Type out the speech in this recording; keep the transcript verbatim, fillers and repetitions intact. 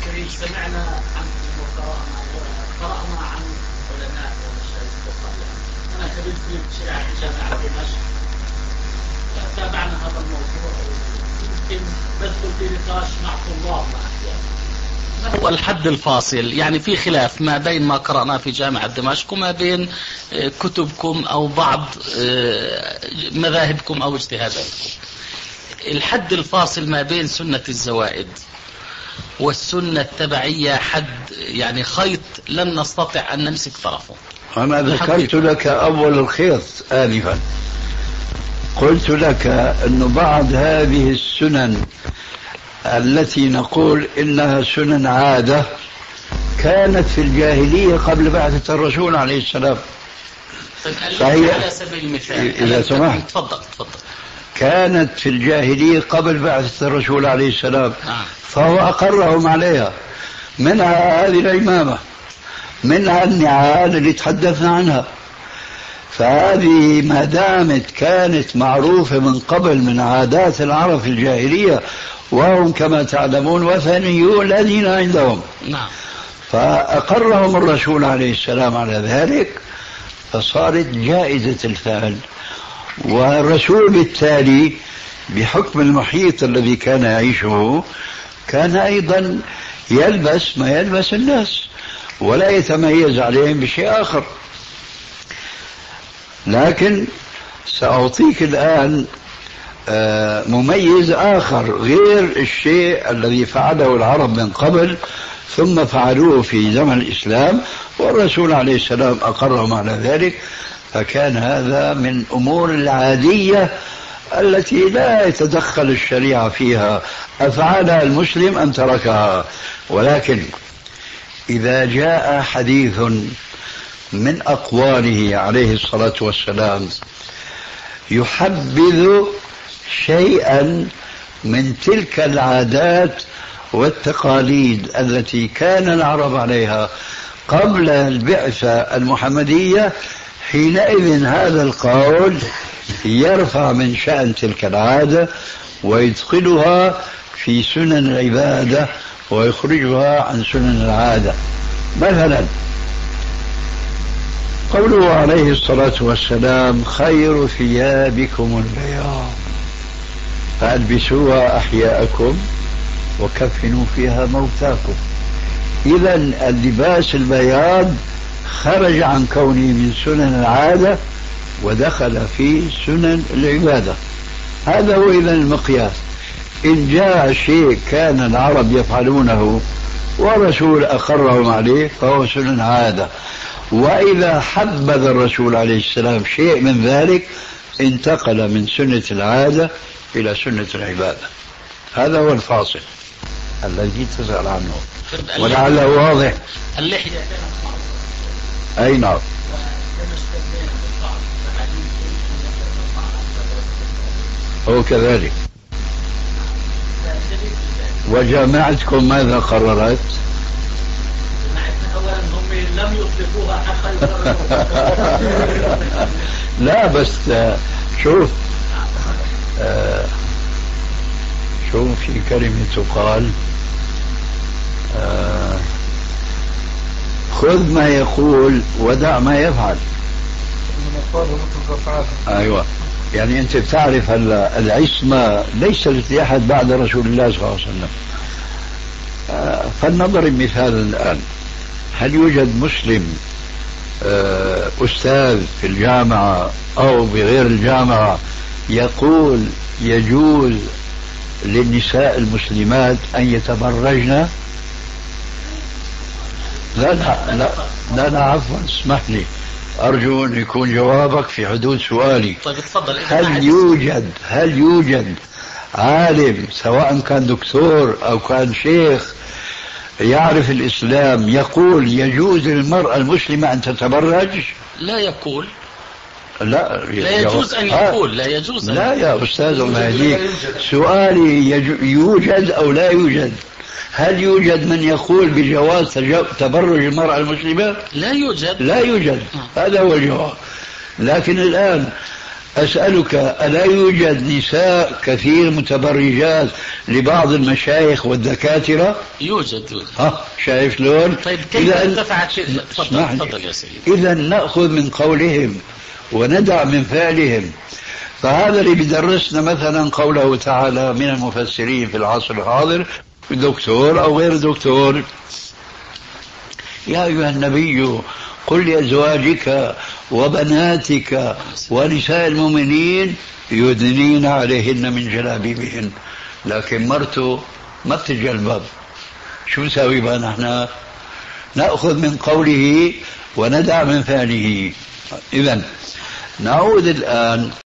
سمعنا عن قرأنا عن علماء ومشايخ الطبيعة. أنا كبير في شريعة جامعة دمشق، تابعنا هذا الموضوع، يمكن بدخل في نقاش مع طلاب مع أحيان. ما هو الحد الفاصل؟ يعني في خلاف ما بين ما قرأناه في جامعة دمشق وما بين كتبكم أو بعض مذاهبكم أو اجتهاداتكم. الحد الفاصل ما بين سنة الزوائد والسنة التبعية حد يعني خيط لن نستطيع أن نمسك طرفه. أنا ذكرت لك أول الخيط آنفا، قلت لك أن بعض هذه السنن التي نقول إنها سنن عادة كانت في الجاهلية قبل بعثة الرسول عليه السلام. فهي على سبيل المثال إذا سمحت تفضل تفضل كانت في الجاهلية قبل بعثة الرسول عليه السلام، فهو أقرهم عليها، منها هذه العمامة، منها النعال اللي تحدثنا عنها. فهذه ما دامت كانت معروفة من قبل من عادات العرب في الجاهلية، وهم كما تعلمون وثنيون الذين عندهم، نعم، فأقرهم الرسول عليه السلام على ذلك، فصارت جائزة الفعل. والرسول بالتالي بحكم المحيط الذي كان يعيشه كان أيضا يلبس ما يلبس الناس ولا يتميز عليهم بشيء آخر. لكن سأعطيك الآن مميز آخر غير الشيء الذي فعله العرب من قبل ثم فعلوه في زمن الإسلام والرسول عليه السلام أقرهم على ذلك، فكان هذا من أمور العادية التي لا يتدخل الشريعة فيها، أفعلها المسلم أم تركها. ولكن إذا جاء حديث من أقواله عليه الصلاة والسلام يحبذ شيئا من تلك العادات والتقاليد التي كان العرب عليها قبل البعثة المحمدية، حينئذ هذا القول يرفع من شأن تلك العادة ويدخلها في سنن العبادة ويخرجها عن سنن العادة. مثلا قوله عليه الصلاة والسلام خير ثيابكم البياض فألبسوها أحياءكم وكفنوا فيها موتاكم. إذا اللباس البياض خرج عن كونه من سنن العادة ودخل في سنن العبادة. هذا هو إذا المقياس. إن جاء شيء كان العرب يفعلونه ورسول أقرهم عليه فهو سنن عادة، وإذا حبذ الرسول عليه السلام شيء من ذلك انتقل من سنة العادة إلى سنة العبادة. هذا هو الفاصل الذي تسأل عنه، ولعله واضح. اللحية أي نعم. هو كذلك. وجامعتكم ماذا قررت؟ أولا هم لم يطلقوها حتى لا بس شوف آه شوف في كلمة تقال آه خذ ما يقول ودع ما يفعل. أيوة، يعني أنت بتعرف العصمة ليست لأحد بعد رسول الله صلى الله عليه وسلم. آه فلنضرب مثال الآن، هل يوجد مسلم آه أستاذ في الجامعة أو بغير الجامعة يقول يجوز للنساء المسلمات أن يتبرجن؟ لا لا لا لا, لا عفوا اسمح لي، أرجو أن يكون جوابك في حدود سؤالي. طيب تفضل. هل يوجد هل يوجد عالم سواء كان دكتور أو كان شيخ يعرف الإسلام يقول يجوز للمرأة المسلمة أن تتبرج؟ لا يقول. لا, لا يجوز أن يقول. لا يجوز. لا يا أستاذ الله يهديك، سؤالي يوجد أو لا يوجد؟ هل يوجد من يقول بجواز تبرج المرأة المسلمة؟ لا يوجد. لا يوجد. هذا هو الجواب. لكن الآن أسألك ألا يوجد نساء كثير متبرجات لبعض المشايخ والدكاترة؟ يوجد يوجد. ها شايف لون؟ طيب كيف ارتفعت شيء؟ تفضل تفضل يا سيدي. إذا نأخذ من قولهم وندع من فعلهم. فهذا اللي بدرسنا مثلا قوله تعالى من المفسرين في العصر الحاضر، دكتور أو غير دكتور: يا أيها النبي قل لأزواجك وبناتك ونساء المؤمنين يدنين عليهن من جلابيبهن. لكن مرته ما بتتجلبب، شو نساوي بقى نحن؟ نأخذ من قوله وندع من فعله. إذن نعود الآن